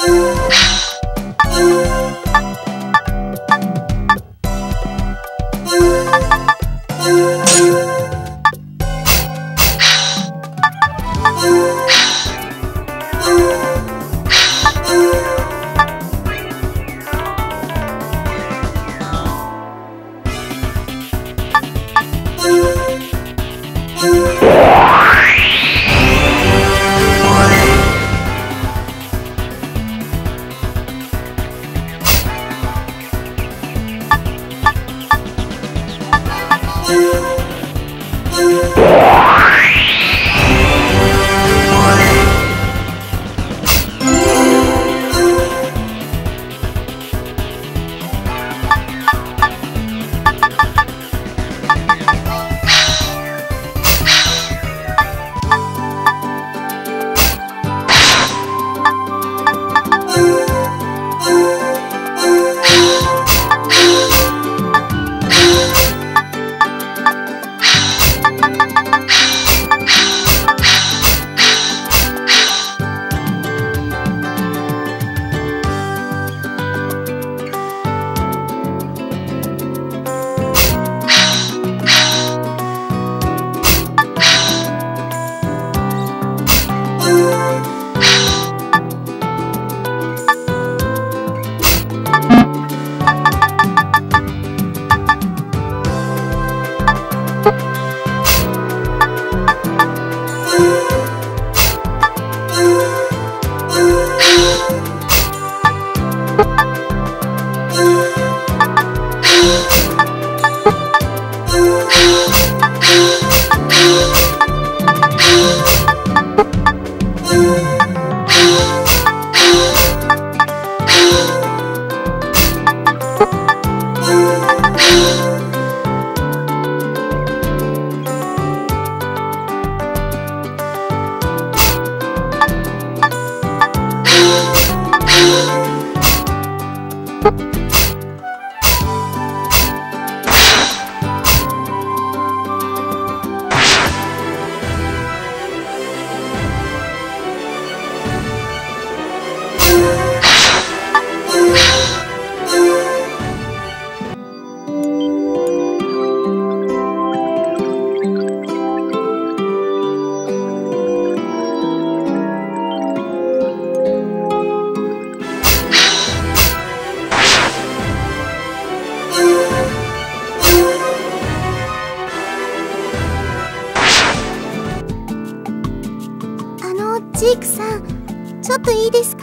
ジークさん、ちょっといいですか？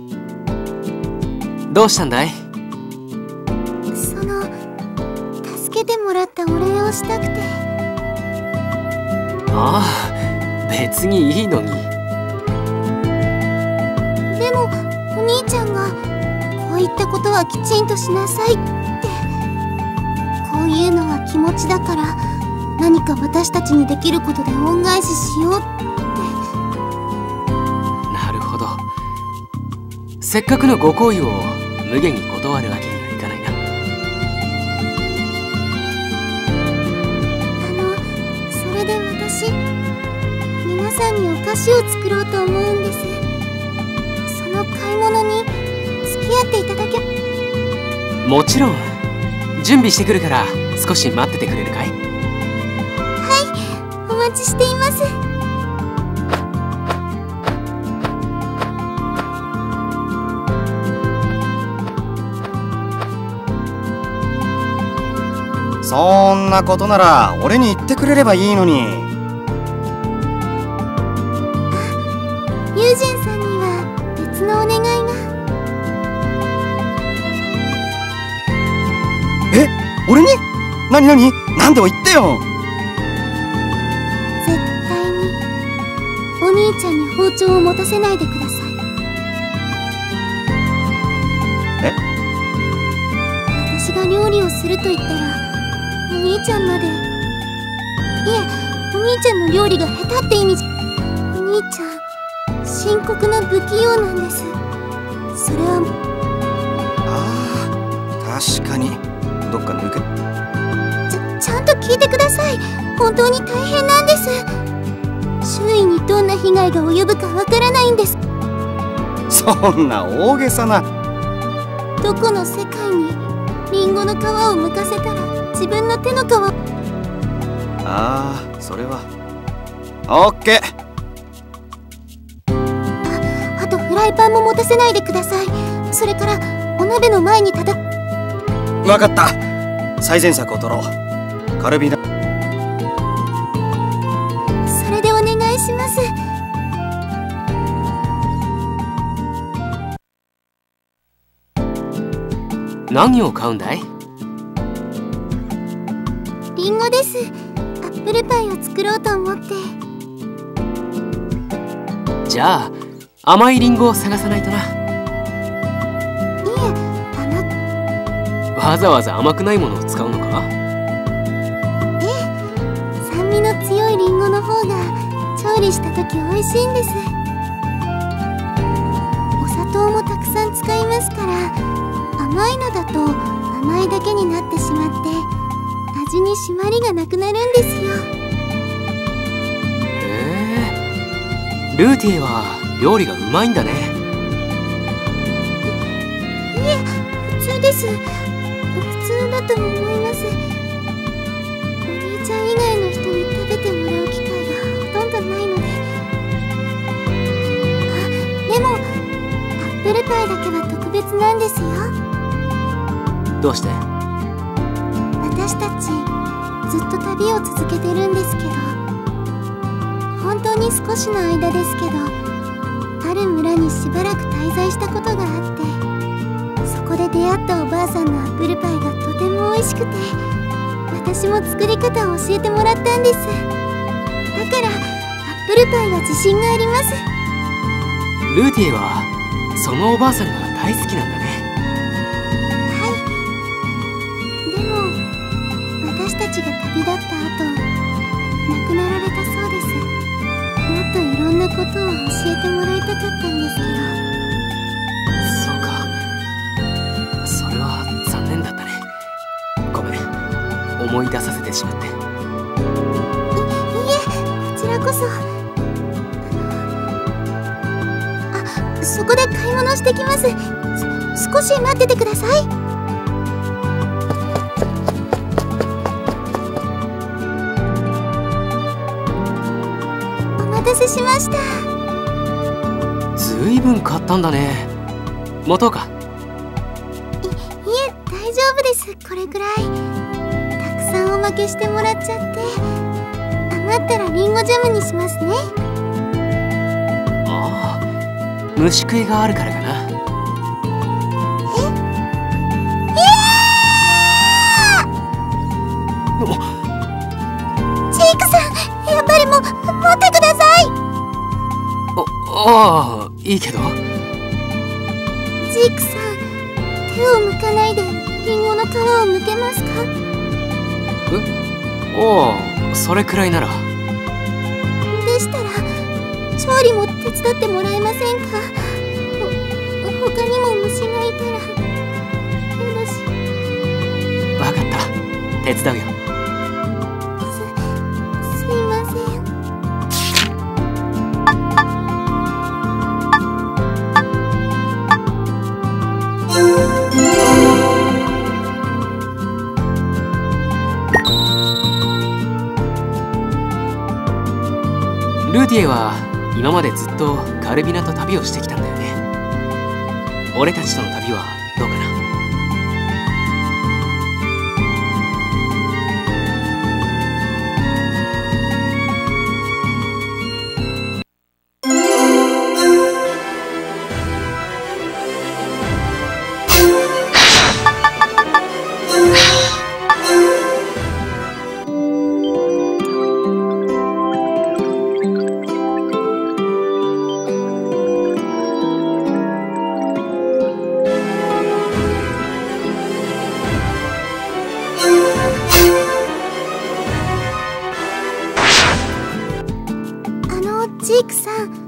どうしたんだい？ 助けてもらったお礼をしたくて。 ああ、別にいいのに。 でもお兄ちゃんがこういったことはきちんとしなさいって、こういうのは気持ちだから何か私たちにできることで恩返ししようって。 なるほど。せっかくのご好意を無限に断るわけにはいかないな。 それで私、皆さんにお菓子を作ろうと思うんです。その買い物に付き合っていただけ。 もちろん。準備してくるから少し待っててくれるかい？ はい、お待ちしています。 そんなことなら俺に言ってくれればいいのに。 ユージェンさんには別のお願いが。 え、俺に？何なんでも言ってよ。 絶対にお兄ちゃんに包丁を持たせないでください。 え？ 私が料理をすると言ったらお兄ちゃんまで。いえ、お兄ちゃんの料理が下手って意味じゃ。お兄ちゃん深刻な不器用なんです。それは。 ああ、確かにどっか抜け。 ちゃんと聞いてください。本当に大変なんです。周囲にどんな被害が及ぶかわからないんです。 そそんな大げさな。 どこの世界にリンゴの皮を剥かせたら自分の手の皮。 ああ、それはオッケー。 あとフライパンも持たせないでください。それからお鍋の前にわかった。最善策を取ろう。カルビナ。 それでお願いします。 何を買うんだい？ リンゴです。アップルパイを作ろうと思って。 じゃあ甘いリンゴを探さないとな。 いえ、 わざわざ甘くないものを使うのか？ 酸味の強いリンゴの方が調理した時美味しいんです。お砂糖もたくさん使いますから、甘いのだと甘いだけになってしまって味に締まりがなくなるんですよ。 へえ、ルーティエは料理がうまいんだね。 いえ、普通です。普通だと思います。お兄ちゃん以外の人に食べてもらう機会がほとんどないので。でもアップルパイだけは特別なんですよ。 どうして？ 私たちずっと旅を続けてるんですけど、本当に少しの間ですけど、ある村にしばらく滞在したことがあって、そこで出会ったおばあさんのアップルパイがとても美味しくて、私も作り方を教えてもらったんです。だからアップルパイは自信があります。 ルーティエはそのおばあさんが大好きなんだね。 私たちが旅立った後、亡くなられたそうです。もっといろんなことを教えてもらいたかったんですけど。 そうか、それは残念だったね。ごめん、思い出させてしまって。 いえ、こちらこそ。そこで買い物してきます。少し待っててください。お待たせしました。 ずいぶん買ったんだね。持とうか？ いえ、大丈夫です。これぐらいたくさんおまけしてもらっちゃって、余ったらリンゴジャムにしますね。 ああ、虫食いがあるからかな。 ジェイクさん、やっぱり持ってください。 ああ、いいけど。 ジェイクさん、手を剥かないでリンゴの皮を剥けますか？ おお、それくらいなら。 でしたら調理も手伝ってもらえませんか？他にも虫がいたら。よろし。 わかった、手伝うよ。 すいません。 ルーティエは今までずっとカルビナと旅をしてきたんだよね。俺たちとの旅はどうかな？ ジークさん、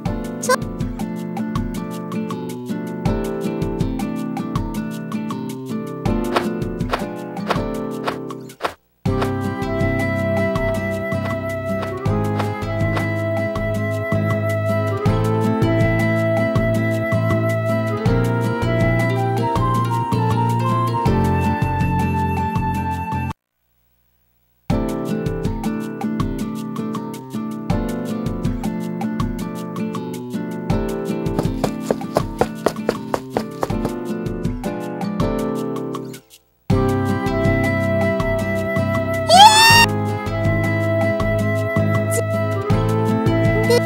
で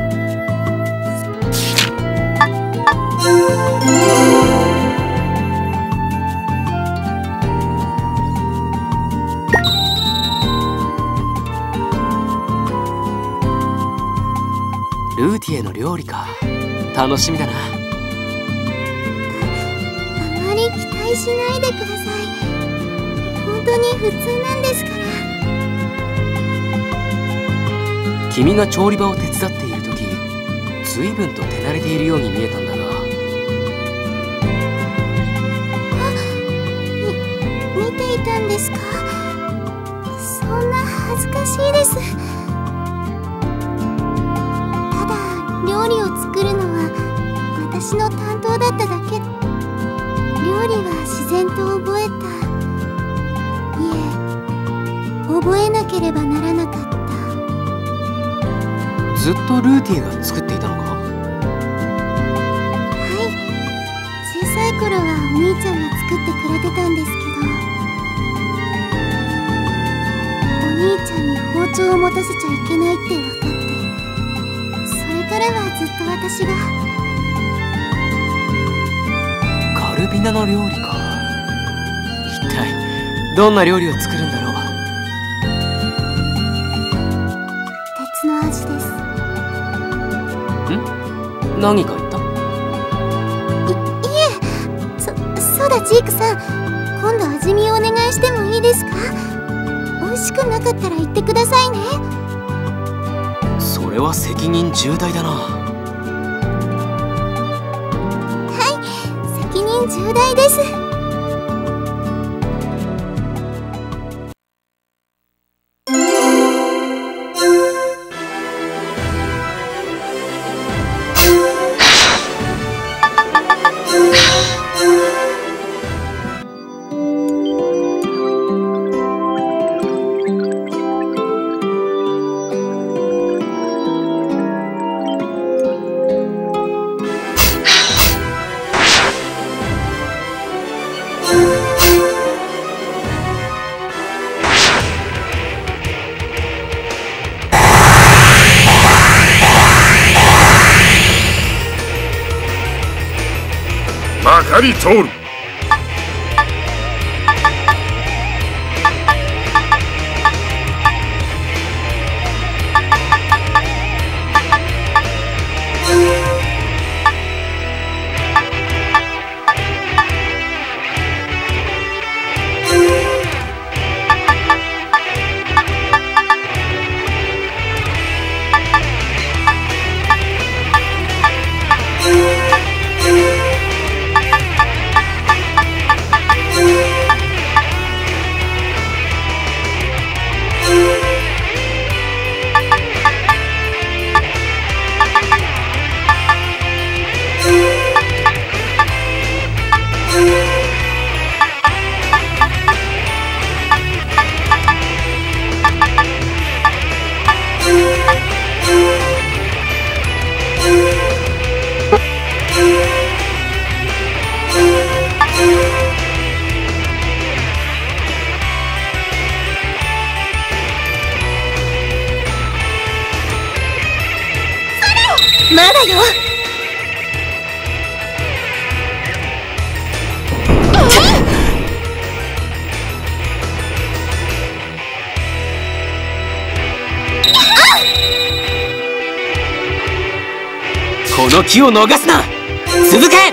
ルーティエの料理か。楽しみだな。 あまり期待しないでください。本当に普通なんですから。 君が調理場を手伝っている時、随分と手慣れているように見えたんだが。 見ていたんですか？そんな恥ずかしいです。ただ料理を作るのは私の担当だっただけ。料理は自然と覚えた。いえ、覚えなければならなかった。 ずっとルーティエが作っていたのか？ はい、小さい頃はお兄ちゃんが作ってくれてたんですけど、お兄ちゃんに包丁を持たせちゃいけないって分かって、それからはずっと私が。 カルビナの料理か。一体どんな料理を作るんだろう。 鉄の味です。 何か言った？ いえ、そうだジークさん、今度味見をお願いしてもいいですか？美味しくなかったら言ってくださいね。 それは責任重大だな。 はい、責任重大です。 まかり通る。まだよ。 この機を逃すな。続け。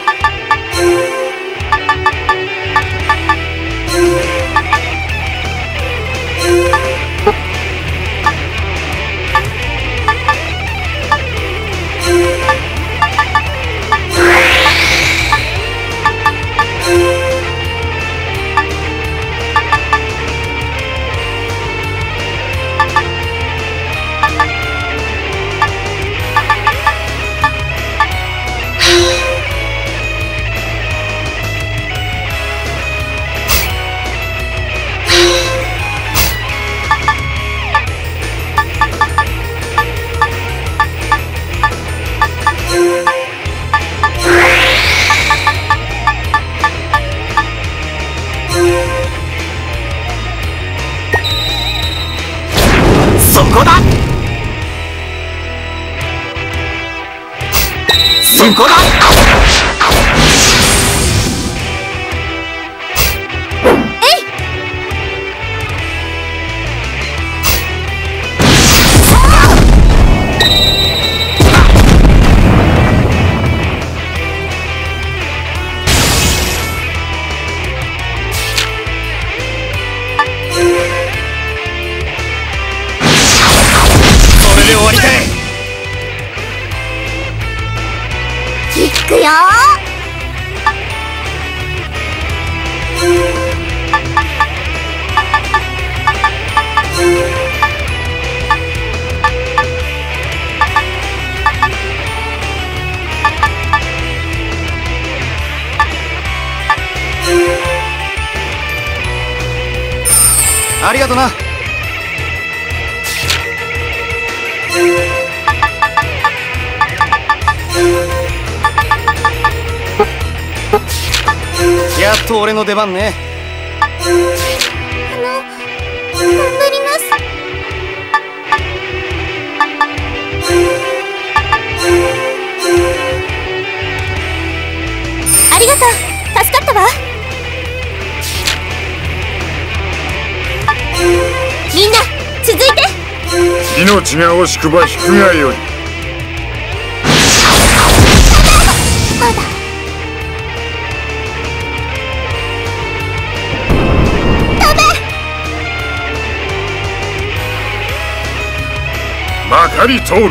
先行だ。 終わりかい。 いくよありがとな。やっと俺の出番ね。 頑張ります。ありがとう、助かったわ。みんな続いて。 命が惜しくば引くがよい。 まだまかり通る。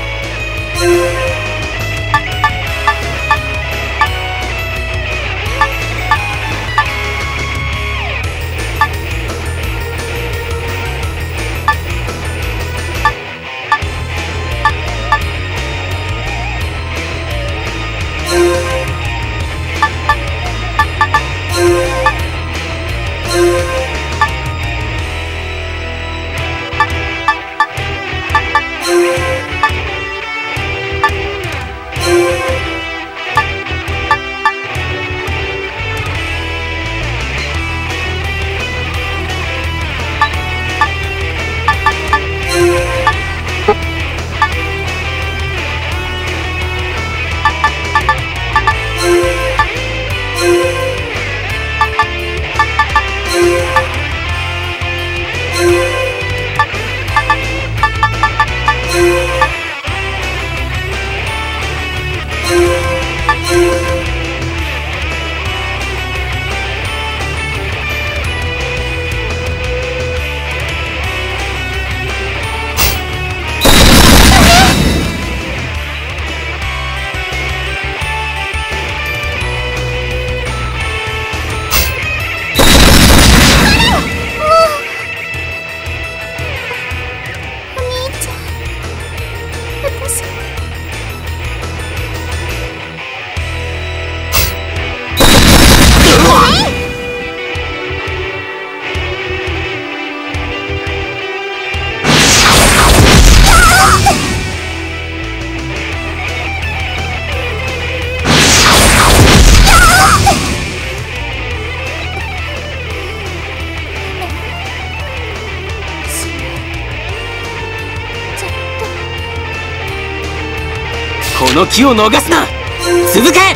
この機を逃すな。続け。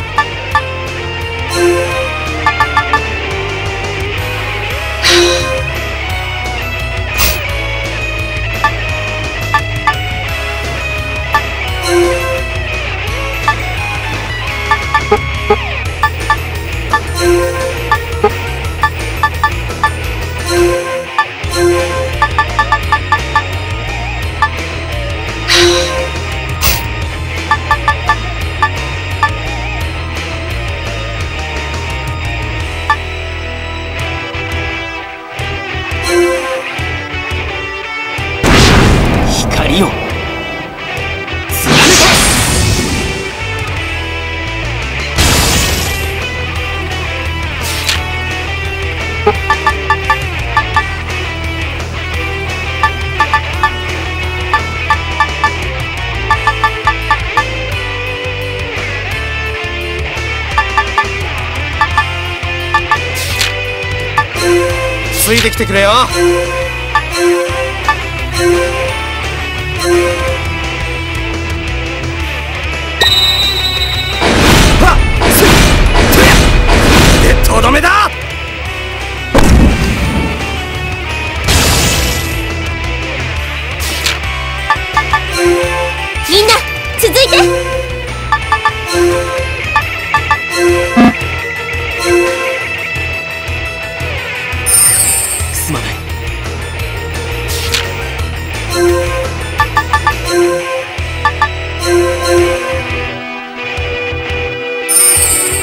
光を貫け。 ついてきてくれよ。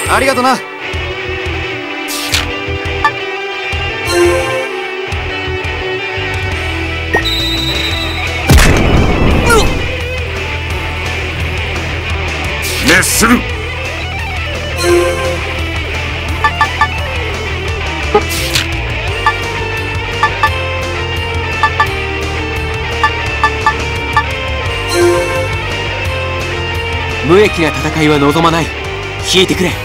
ありがとな。 熱する。 無益な戦いは望まない。引いてくれ。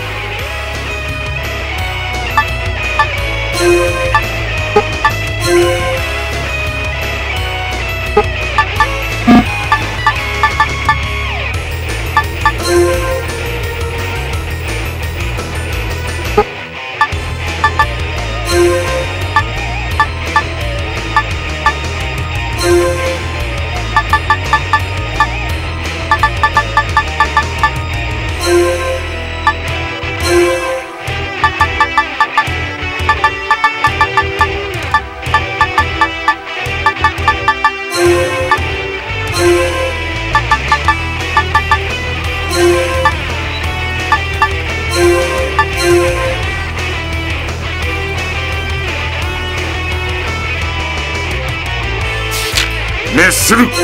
熱する。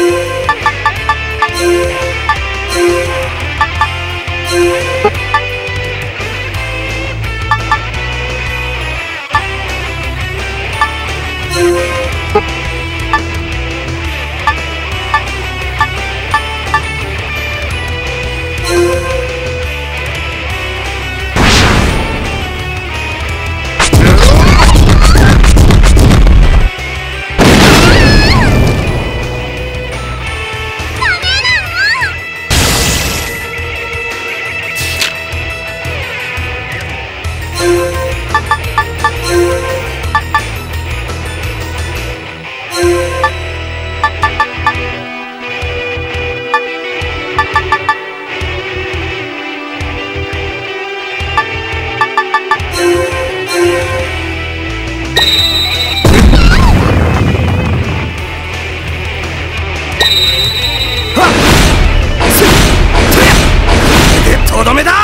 とどめだ。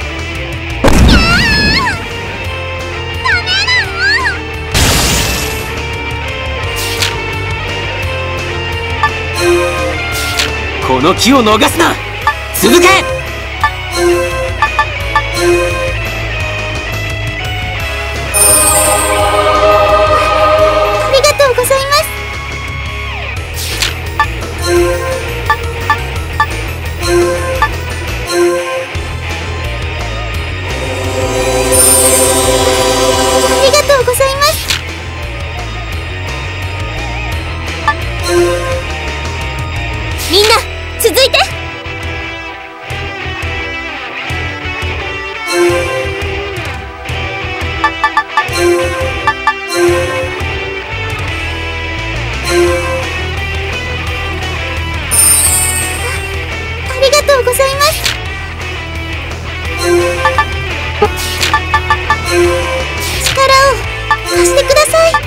この機を逃すな。続け。 ありがとうございます。ありがとうございます。みんな続いて。ありがとうございます。力を貸してください。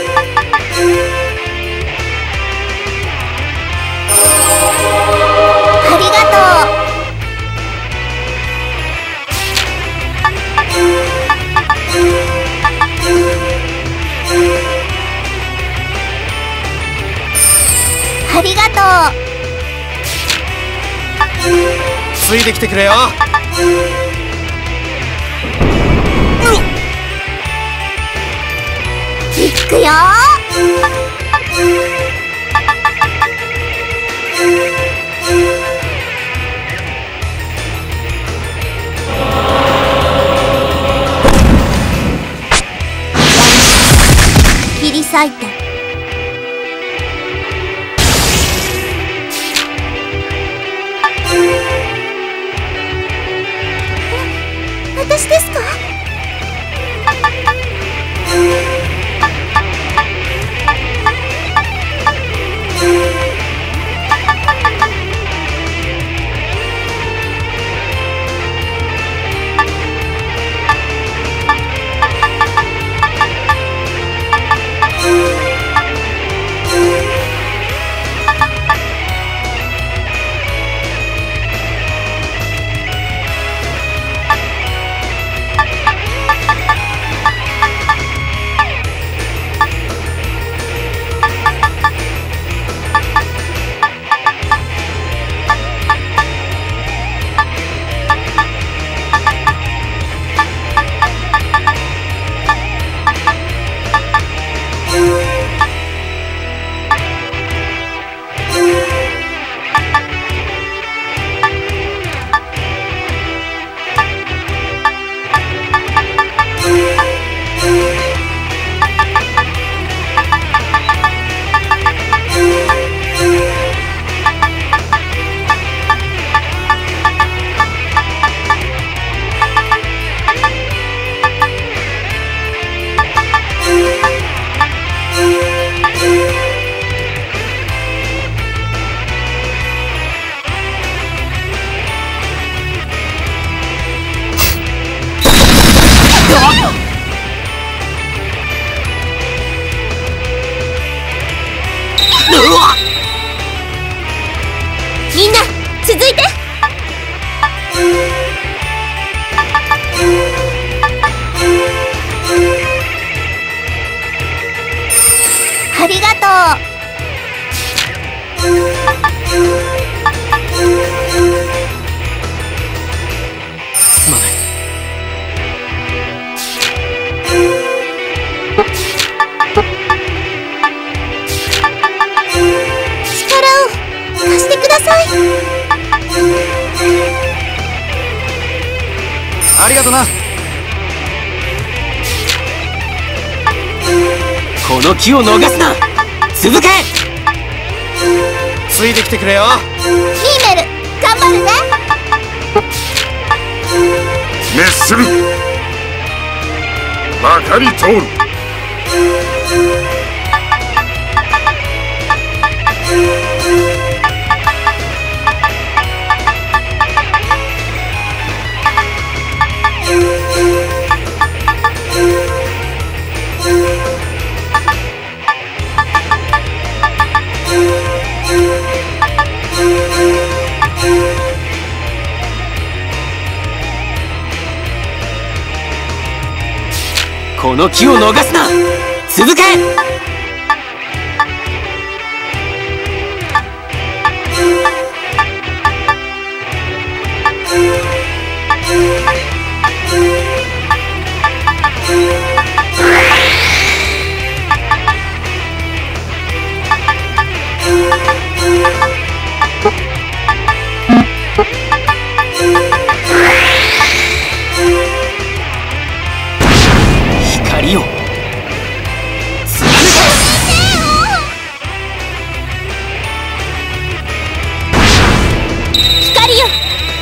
ありがとう。ありがとう。 ついてきてくれよ。 いくよ。切り裂いて。私ですか？ 続いて。ありがとう。 すまない。 力を貸してください。 ありがとな。 この機を逃すな。続け。 ついてきてくれよ。 ミーメル、頑張るね。 熱する。まかり通る。 この機を逃すな。続け。光を貫け。 光よ。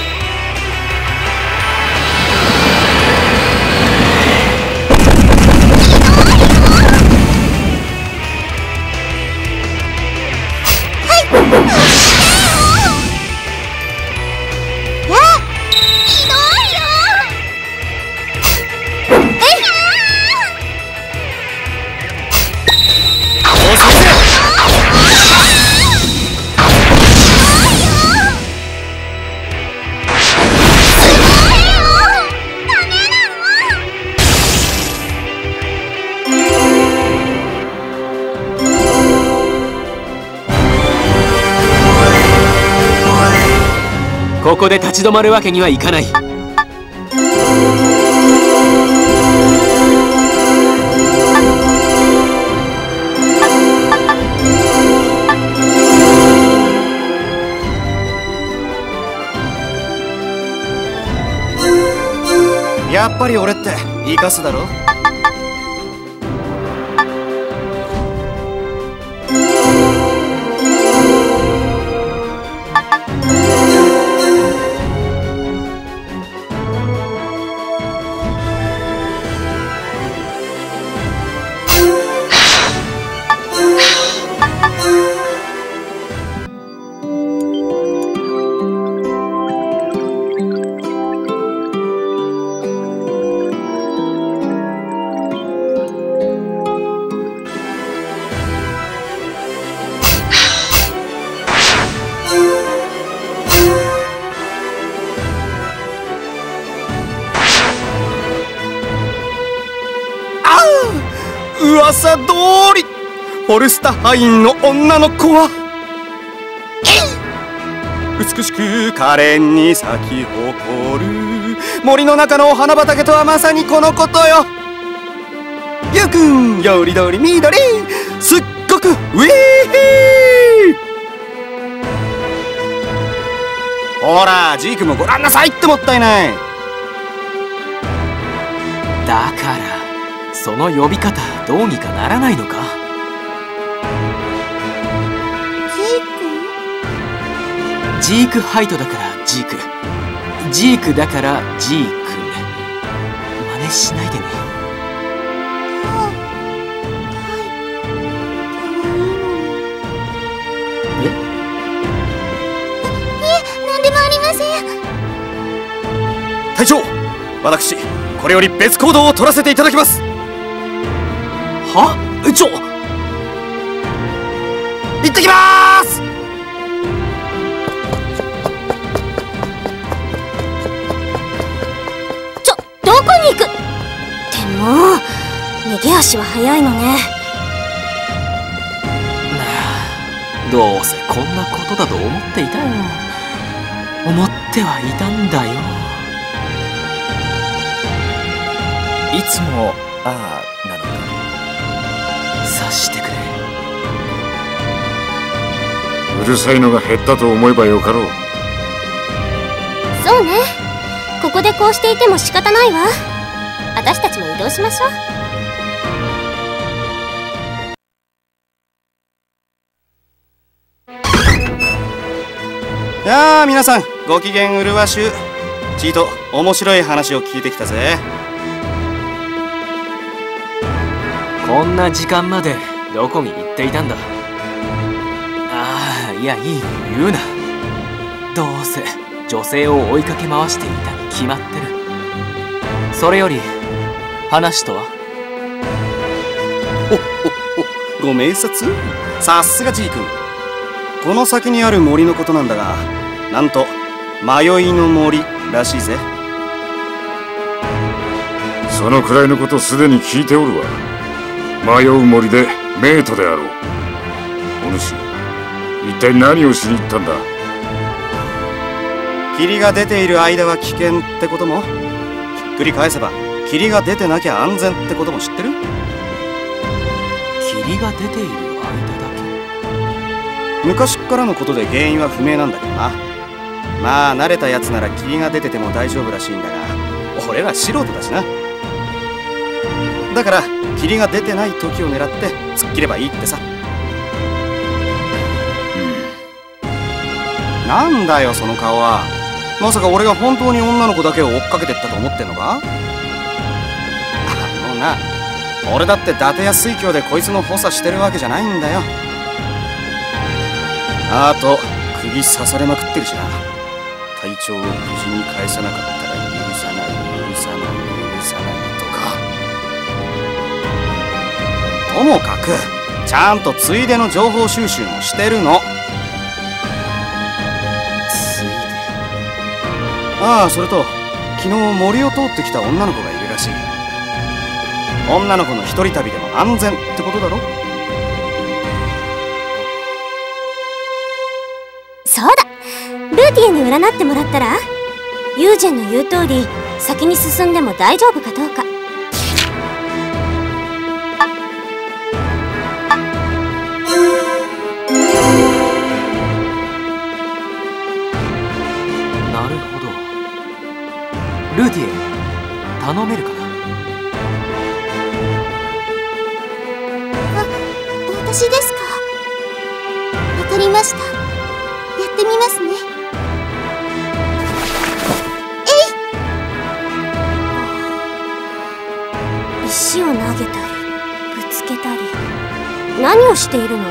ここで立ち止まるわけにはいかない。 やっぱり俺って生かすだろ。噂通りフォルスタハインの女の子は美しく可憐に咲き誇る森の中のお花畑とはまさにこのことよ。ゆうくんよりどり緑すっごくウィーほらジークもご覧なさいってもったいない。 だからその呼び方どうにかならないのか。ジークハイトだからジーク、ジークだからジーク。真似しないでね。 いえ、なんでもありません。 隊長、私これより別行動を取らせていただきます。 は？行ってきまーす。 手足は速いのね。 どうせこんなことだと思っていたよ。思ってはいたんだよ。 いつもああなのか。 察してくれ。 うるさいのが減ったと思えばよかろう。 そうね。ここでこうしていても仕方ないわ。私たちも移動しましょう。 やあ皆さん、ご機嫌うるわしゅう。ちいと面白い話を聞いてきたぜ。 こんな時間までどこに行っていたんだ。ああ、いやいい、言うな。どうせ女性を追いかけ回していたに決まってる。それより話とは？ ほっほっほ、ご明察。さすがじい君。この先にある森のことなんだが、なんと迷いの森らしいぜ。 そのくらいのことすでに聞いておるわ。迷う森でメイトであろう。お主、一体何をしに行ったんだ？ 霧が出ている間は危険ってことも、ひっくり返せば霧が出てなきゃ安全ってことも知ってる？ 霧が出ている間だけ。 昔っからのことで原因は不明なんだけどな。まあ慣れたやつなら霧が出てても大丈夫らしいんだが、俺は素人だしな。だから霧が出てない時を狙って突っ切ればいいってさ。なんだよその顔は。まさか俺が本当に女の子だけを追っかけてったと思ってんのか？な、俺だって伊達や水郷でこいつの補佐してるわけじゃないんだよ。あと釘刺されまくってるしな。隊長を無事に返さなかったら許さない許さない許さないとか。ともかくちゃんとついでの情報収集もしてるの。 ついで？ ああ、それと昨日森を通ってきた女の子がいるらしい。女の子の一人旅でも安全ってことだろ？ そうだ、ルーティエに占ってもらったら、ユージェンの言う通り先に進んでも大丈夫かどうか。 なるほど。ルーティエ、頼めるかな？ 私ですか？わかりました。やってみますね。石を投げたりぶつけたり、何をしているの？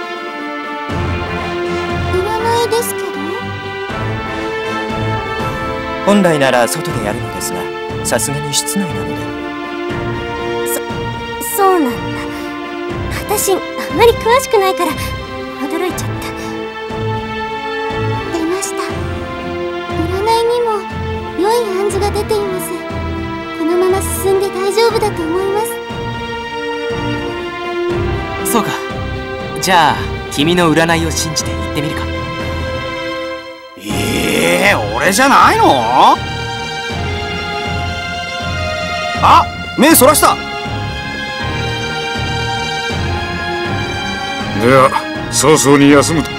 占いですけど。 本来なら外でやるのですが、さすがに室内なので。 そうなんだ。私あんまり詳しくないから驚いちゃった。出ました。占いにも良い暗示が出ています。このまま進んで大丈夫だと思います。 そうか。じゃあ君の占いを信じて行ってみるか。 俺じゃないの？あ、目そらした。 では早々に休むと。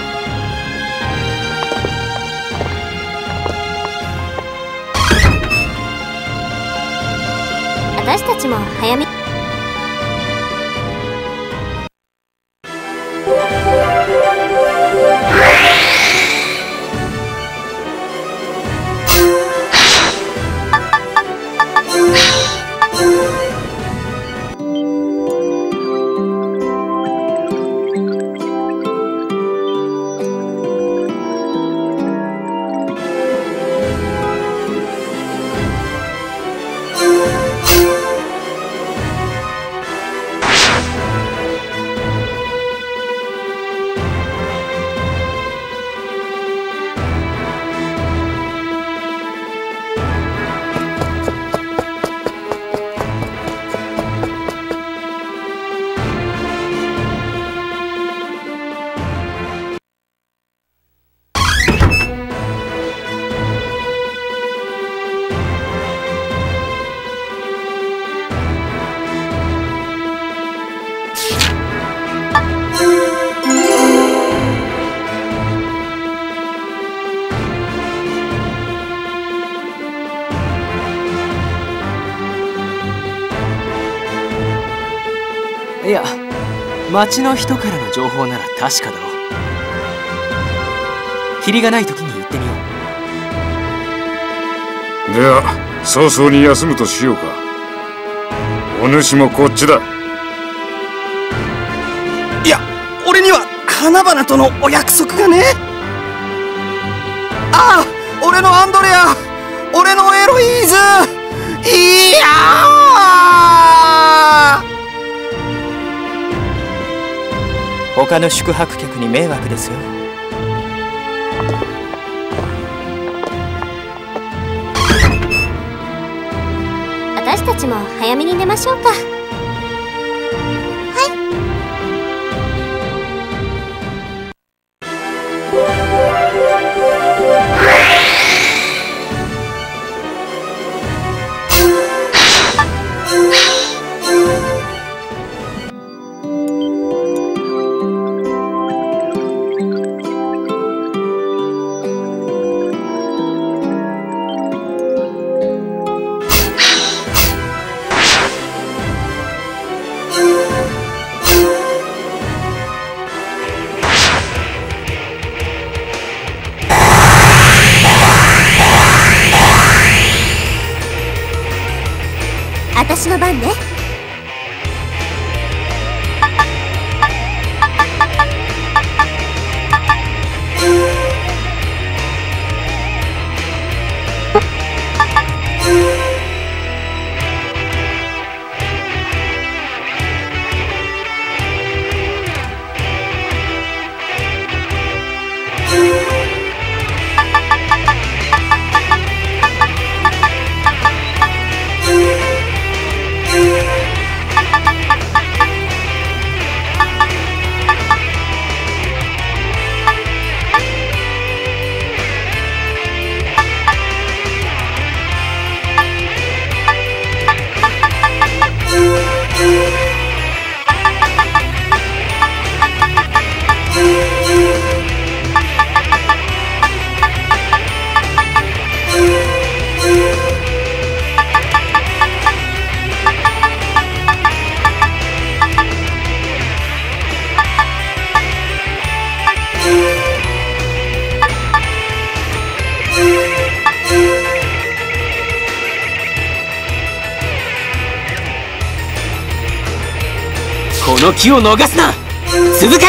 私たちも早め。 いや、町の人からの情報なら確かだろう。霧がない時に行ってみよう。では早々に休むとしようか。お主もこっちだ。 いや、俺には花々とのお約束がね。ああ、俺のアンドレア、俺のエロイーズ、いやー、他の宿泊客に迷惑ですよ。 私たちも早めに出ましょうか。私の番ね。 この機を逃すな。続け。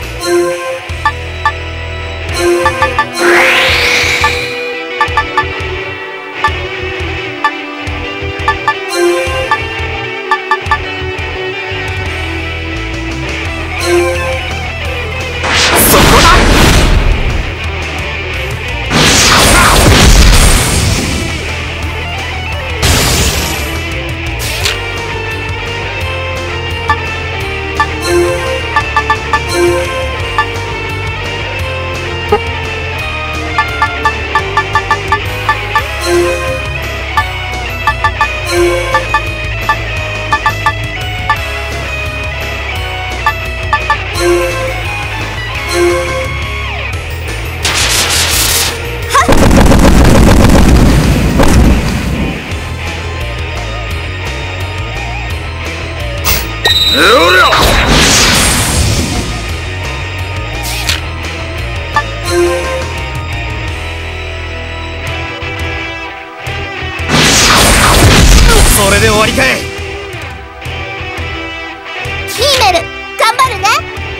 それで終わりかい。 ヒーメル、頑張るね。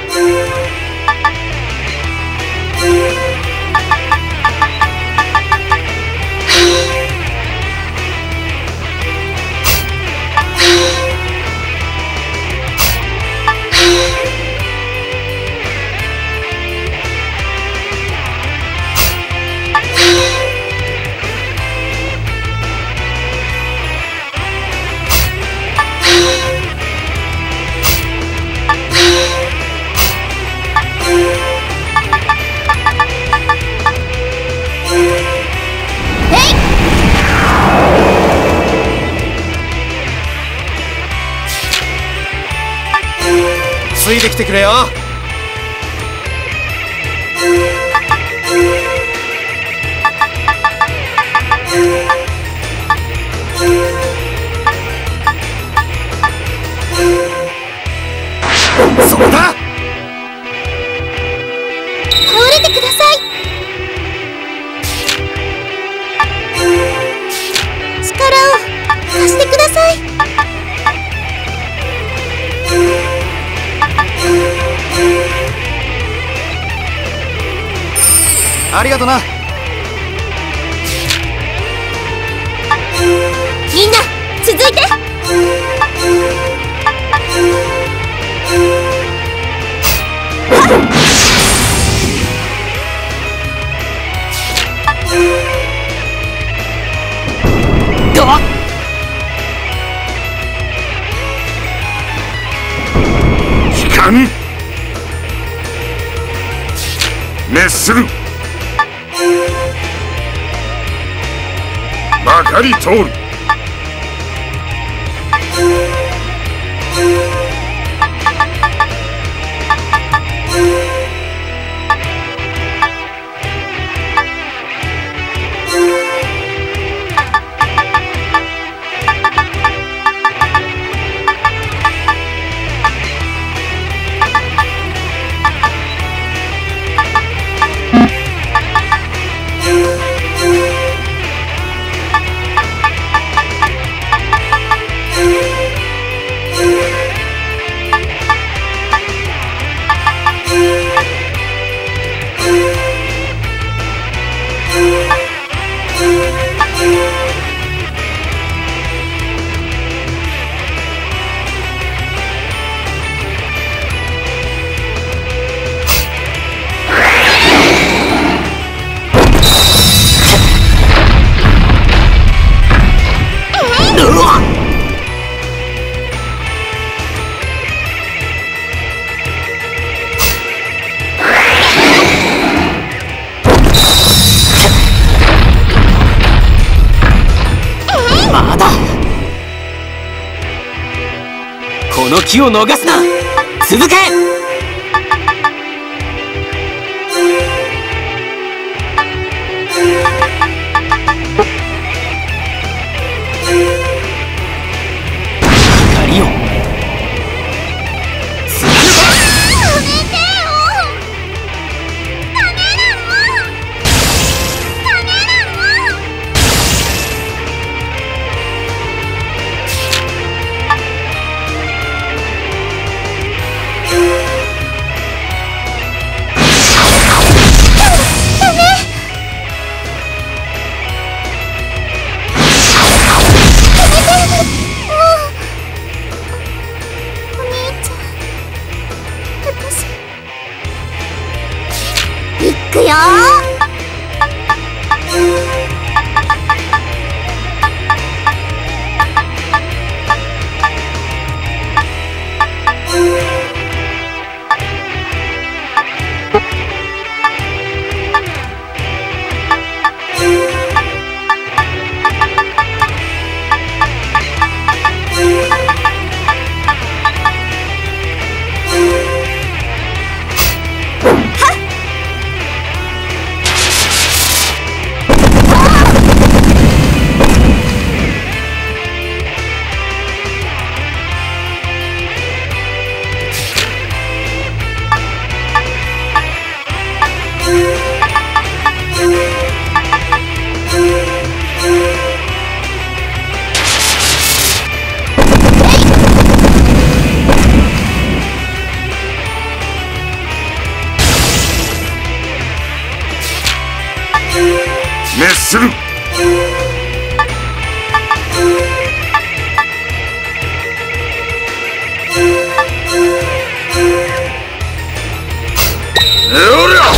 ついてきてくれよ。 ありがとな。 みんな続いて。 引かぬ。熱する。まかり通る。 この機を逃すな。続け。光をいくよ。 熱する。おりゃ。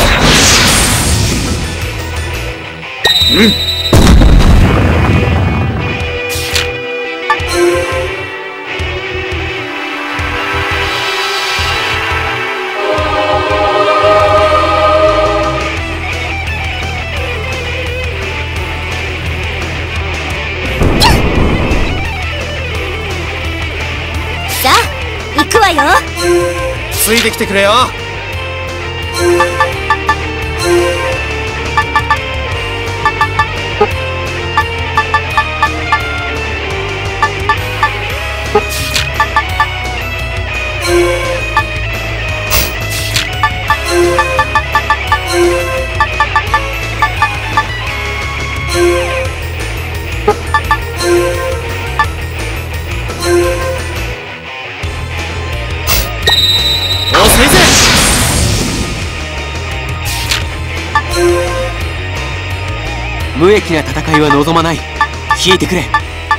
さあ行くわよ。 ついてきてくれよ。お先生。 無益な戦いは望まない。引いてくれ。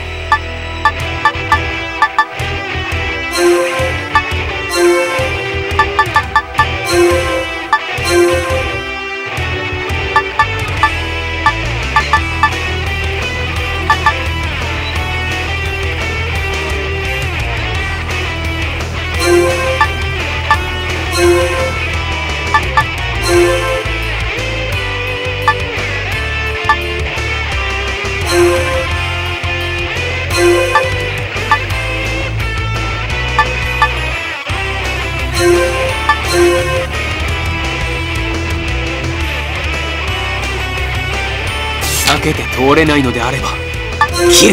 避けて通れないのであれば切る。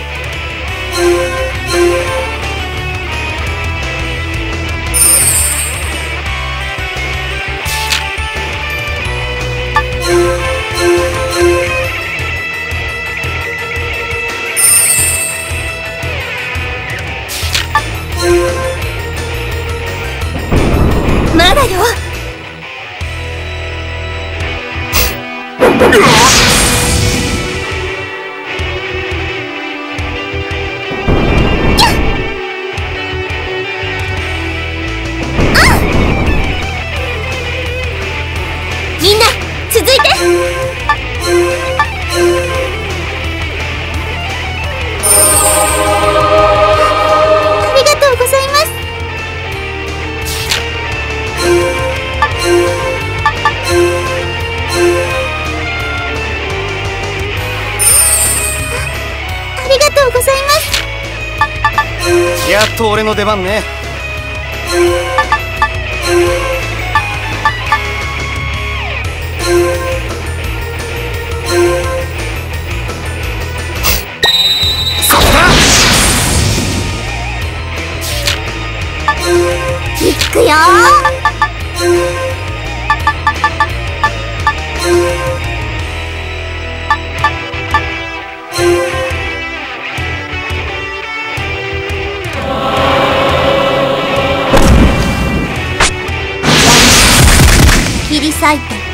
まだよ。みんな続いて。ありがとうございます。ありがとうございます。 やっと俺の出番ね。 いくよ切り裂いて。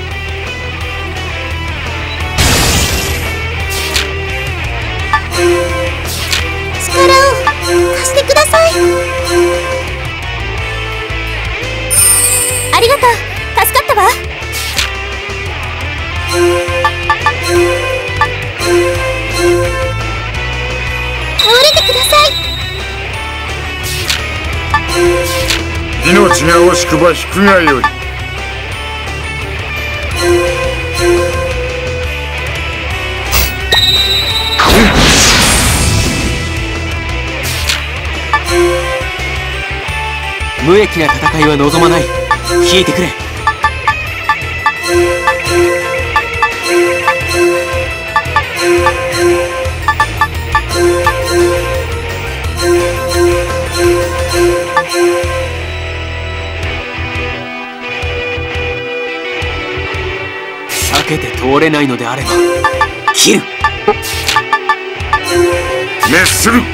力を貸してください。ありがとう。助かったわ。倒れてください。 命が惜しくば引くがよい。 無益な戦いは望まない。引いてくれ。避けて通れないのであれば切る。 滅する。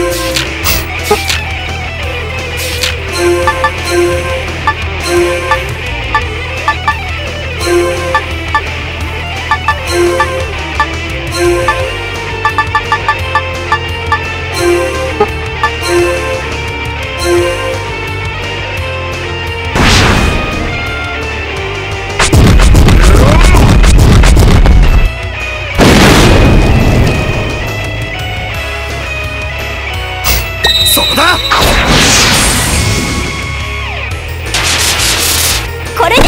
そうだ。 これです。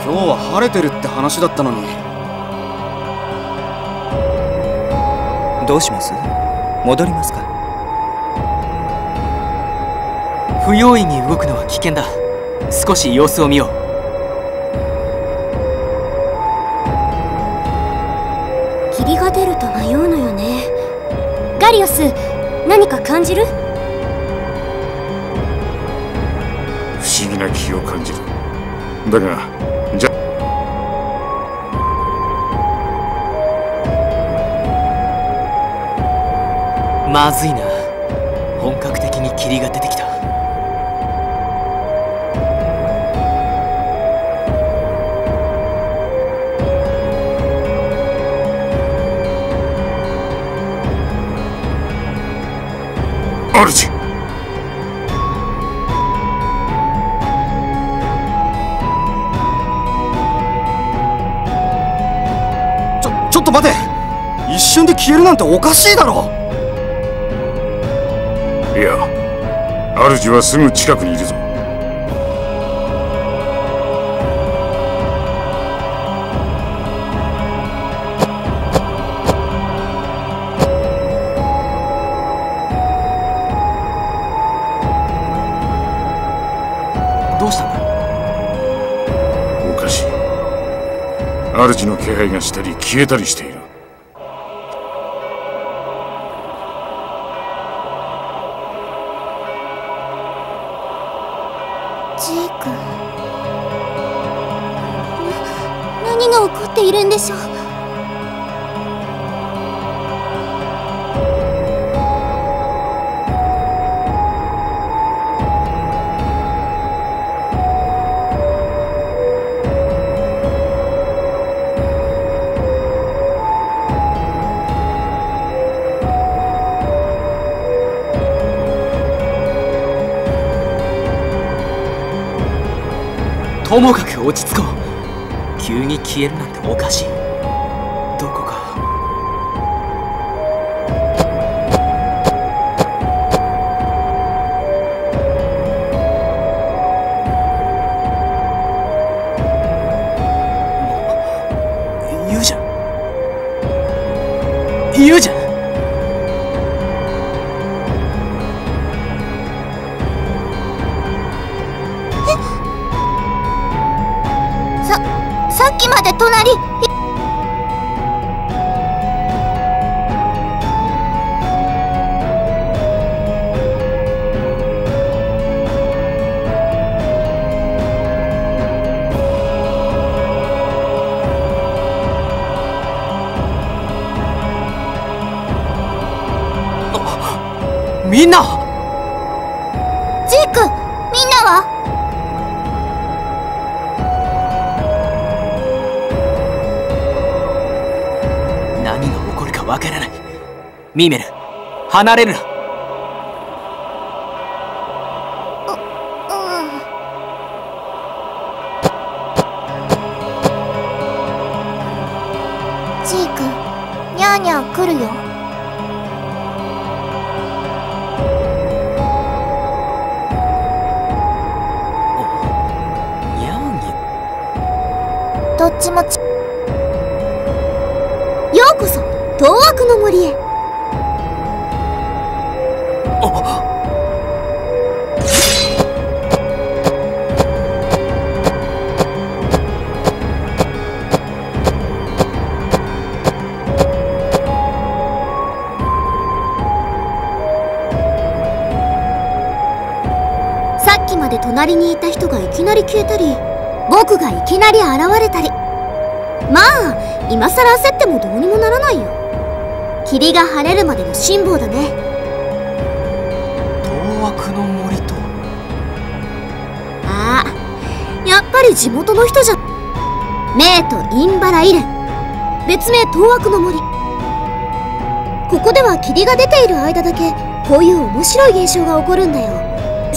今日は晴れてるって話だったのに。 どうします？戻りますか？ 不用意に動くのは危険だ。少し様子を見よう。 霧が出ると迷うのよね。ガリオス、何か感じる？ 不思議な気を感じる。だが、じゃまずいな。本格的に霧が出てきた。 主、 ちょっと待て。一瞬で消えるなんておかしいだろ。 いや、主はすぐ近くにいるぞ。 どうしたんだ？ おかしい。主の気配がしたり消えたりしている。 ジーク、何が起こっているんでしょう。 ともかく落ち着こう。急に消えるなんておかしい。どこか言うじゃん。言うじゃん。 さっきまで隣。 みんな！ ジーク、みんなは？ 何が起こるかわからない。ミーメル、離れるな。 ジーク、ニャーニャー来るよ。 ニャーニャ？ どっちもようこそ東枠の森へ。さっきまで隣にいた人がいきなり消えたり、僕がいきなり現れたり。まあ今さら焦ってもどうにもならないよ。霧が晴れるまでの辛抱だね。 東枠の森と。 ああ、やっぱり地元の人じゃん。メイとインバライレン、別名東枠の森。ここでは霧が出ている間だけこういう面白い現象が起こるんだよ。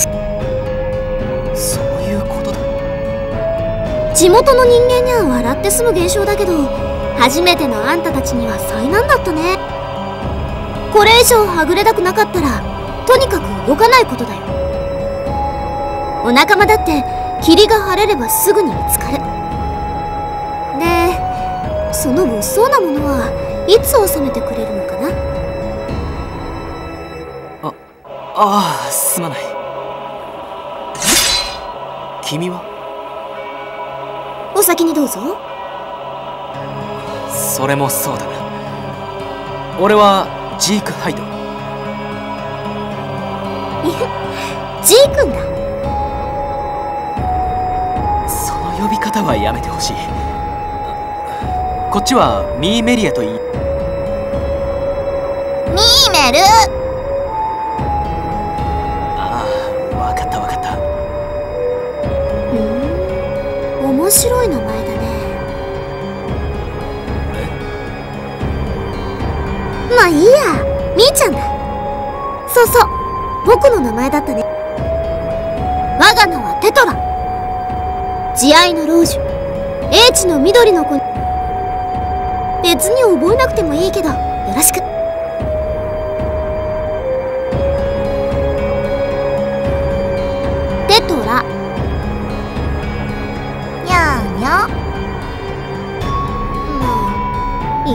そういうことだ。 地元の人間には笑って済む現象だけど、初めてのあんたたちには災難だったね。これ以上はぐれたくなかったらとにかく動かないことだよ。お仲間だって霧が晴れればすぐに見つかる。 その物騒なものはいつ収めてくれるのかな。 すまない。君は？ お先にどうぞ。 それもそうだな。俺はジーク・ハイド。 いや、ジー君だ。 その呼び方はやめてほしい。こっちはミーメリアといい。 ミーメル。 わかったわかった。 面白い名前だね。まあいいや、みーちゃんだ。そうそう、僕の名前だったね。我が名はテトラ。慈愛の老中、英知の緑の子。別に覚えなくてもいいけど、よろしく。テトラ。にゃーにゃ。まあいい。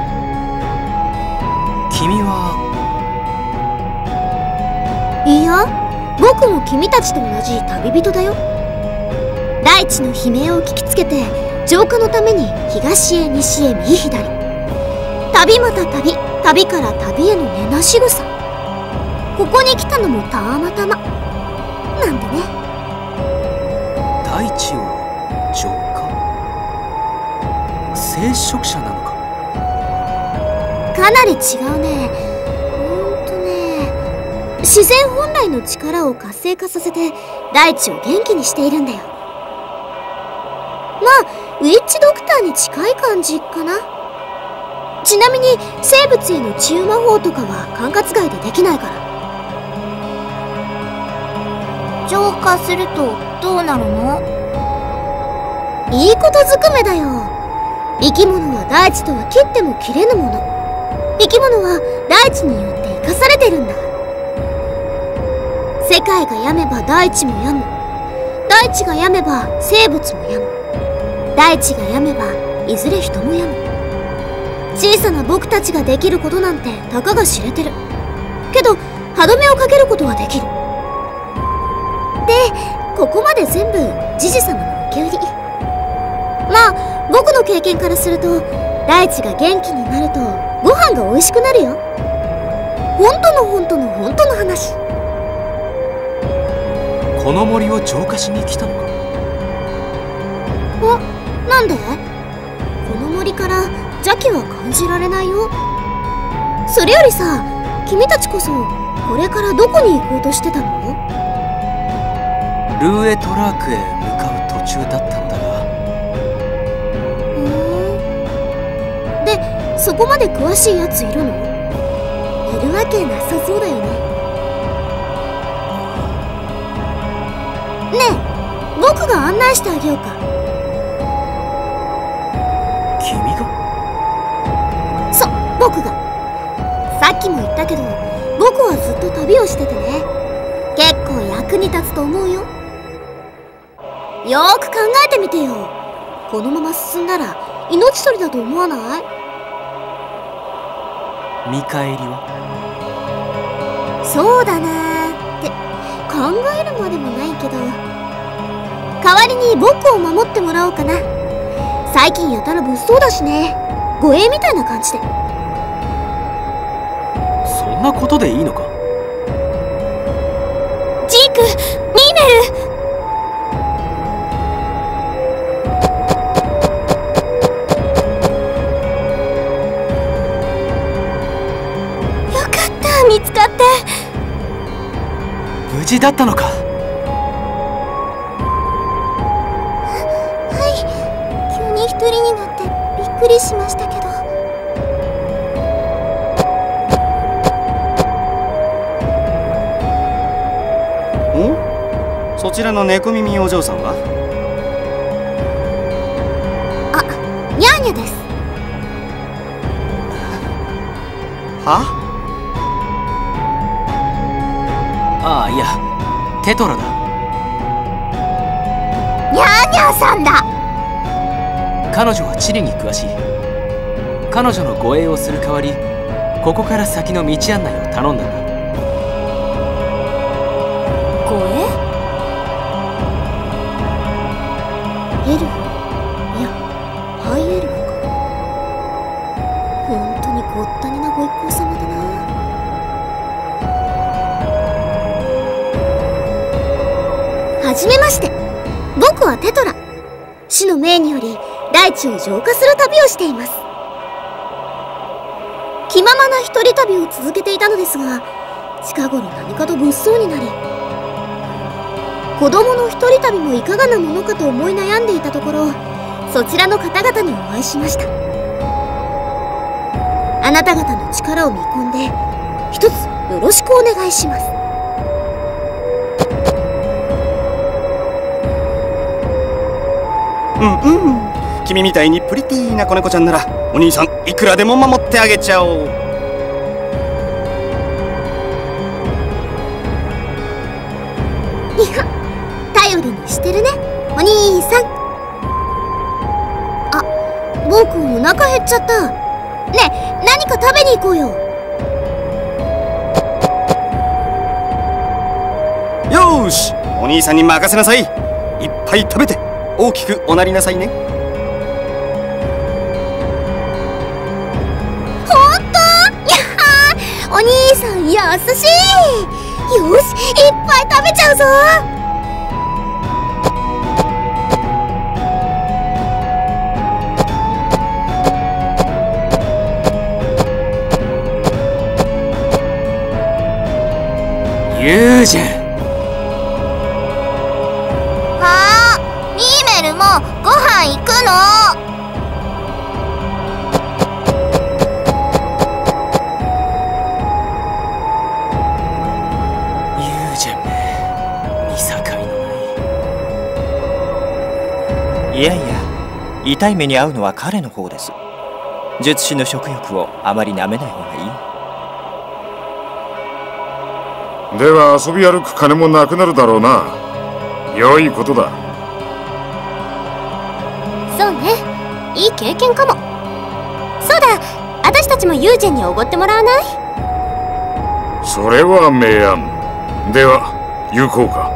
君は？ いや、僕も君たちと同じ旅人だよ。大地の悲鳴を聞きつけて浄化のために東へ西へ右左、旅また旅、旅から旅への根なし草。ここに来たのもたまたまなんでね。 大地を浄化？聖職者なのか？ かなり違うね。自然本来の力を活性化させて大地を元気にしているんだよ。まあウィッチドクターに近い感じかな。ちなみに生物への治癒魔法とかは管轄外でできないから。浄化するとどうなるの？いいことずくめだよ。生き物は大地とは切っても切れぬもの。生き物は大地によって生かされてるんだ。世界が病めば大地も病む。大地が病めば生物も病む。大地が病めばいずれ人も病む。小さな僕たちができることなんてたかが知れてるけど、歯止めをかけることはできる。で、ここまで全部ジジ様の受け売り。まあ僕の経験からすると、大地が元気になるとご飯が美味しくなるよ。本当の話。 この森を浄化しに来たのか？ なんで？この森から邪気は感じられないよ。それよりさ、君たちこそこれからどこに行こうとしてたの？ ルーエトラークへ向かう途中だったのだが。 で、そこまで詳しいやついるの？いるわけなさそうだよね。ねえ、僕が案内してあげようか。 君が？ そう、僕が。さっきも言ったけど、僕はずっと旅をしててね、結構役に立つと思うよ。よーく考えてみてよ。このまま進んだら命取りだと思わない？ 見返りは？ そうだなーって考えるまでもないけど、代わりに僕を守ってもらおうかな。最近やたら物騒だしね。護衛みたいな感じで。 そんなことでいいのか？ ジーク、ミーメル。見つかって。 無事だったのか？ はい、急に一人になってびっくりしましたけど。 お？そちらの猫耳お嬢さんは？ あ、ニャーニャです。 は？ ああ、いや、テトラだ。 ニャーニャーさんだ。 彼女は地理に詳しい。 彼女の護衛をする代わり、ここから先の道案内を頼んだんだ。 護衛？エルフ？いや、ハイエルフか。本当にごったになご一行様だな。はじめまして。僕はテトラ。死の命により大地を浄化する旅をしています。気ままな一人旅を続けていたのですが、近頃何かと物騒になり、子供の一人旅もいかがなものかと思い悩んでいたところ、そちらの方々にお会いしました。あなた方の力を見込んで、一つよろしくお願いします。 君みたいにプリティーな子猫ちゃんならお兄さんいくらでも守ってあげちゃおう。 いや、頼りにしてるね、お兄さん。あ、僕お腹減っちゃった。ねえ、何か食べに行こうよ。 よーし、お兄さんに任せなさい。いっぱい食べて大きくおなりなさいね。 ほんと？やっはー、お兄さん優しい。よし、いっぱい食べちゃうぞ。 ユージェン。 ご飯行くの？ ユージェンめ、見境のない。 いやいや、痛い目に遭うのは彼の方です。術師の食欲をあまり舐めない方がいい。 では遊び歩く金もなくなるだろうな。良いことだ。 そうね、いい経験かも。そうだ、私たちもユージェンにおごってもらわない？ それは明暗。では行こうか。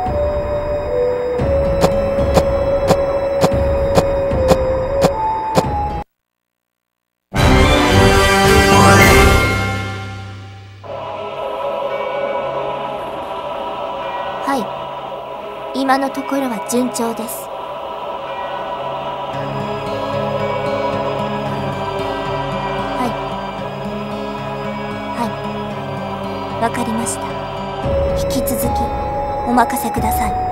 はい、今のところは順調です。わかりました。引き続きお任せください。